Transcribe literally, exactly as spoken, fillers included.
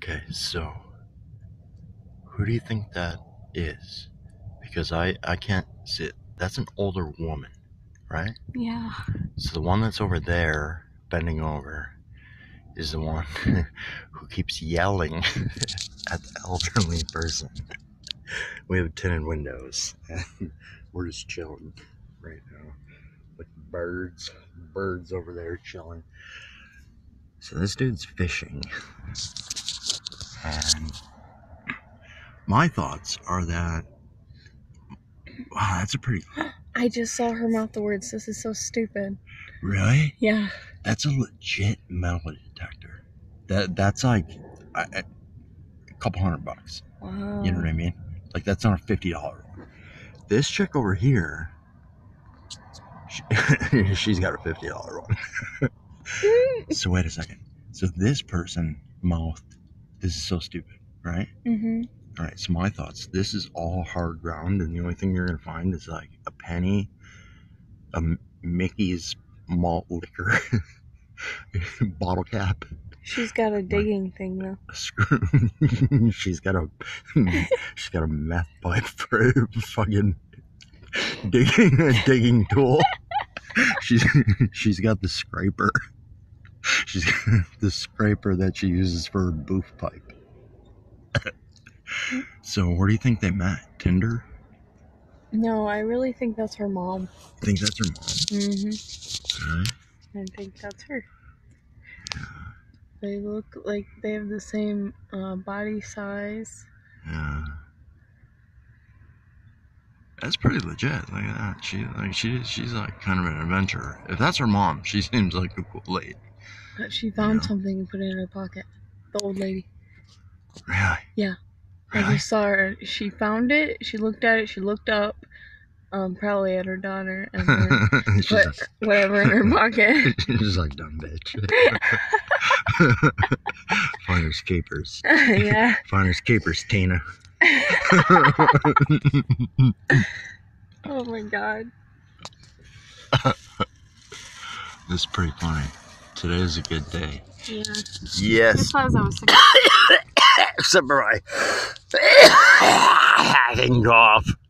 Okay, so who do you think that is? Because I, I can't see it. That's an older woman, right? Yeah. So the one that's over there, bending over, is the one who keeps yelling at the elderly person. We have tinted windows, and we're just chilling right now with birds, birds over there chilling. So this dude's fishing, and my thoughts are that, wow, that's a pretty... I just saw her mouth the words, "This is so stupid." Really? Yeah. That's a legit metal detector. That That's like a, a couple hundred bucks. Wow. You know what I mean? Like, that's not a fifty dollar one. This chick over here, she, she's got a fifty dollar one. So wait a second. So this person mouthed, "This is so stupid," right? Mm-hmm. All right, so my thoughts. This is all hard ground, and the only thing you're going to find is like a penny, a Mickey's malt liquor bottle cap. She's got a digging like, thing though. A screw. she's got a she's got a meth pipe for a fucking digging a digging tool. she's she's got the scraper. She's got the scraper that she uses for her booth pipe. So where do you think they met? Tinder? No, I really think that's her mom. You think that's her mom? Mm-hmm. Right? I think that's her. Yeah. They look like they have the same uh, body size. Yeah. That's pretty legit. Look at that. She like she she's like kind of an adventurer. If that's her mom, she seems like a cool lady. But she found You know? something and put it in her pocket. The old lady. Really? Yeah. Really? I just saw her. She found it. She looked at it. She looked up. Um, probably at her daughter, and then put like, whatever in her pocket. She's like, "Dumb bitch." Finders keepers. Yeah. Finders keepers, Tina. Oh my god. This is pretty funny. Today is a good day. Yeah. Yes. Because I was sick. Except for I can cough.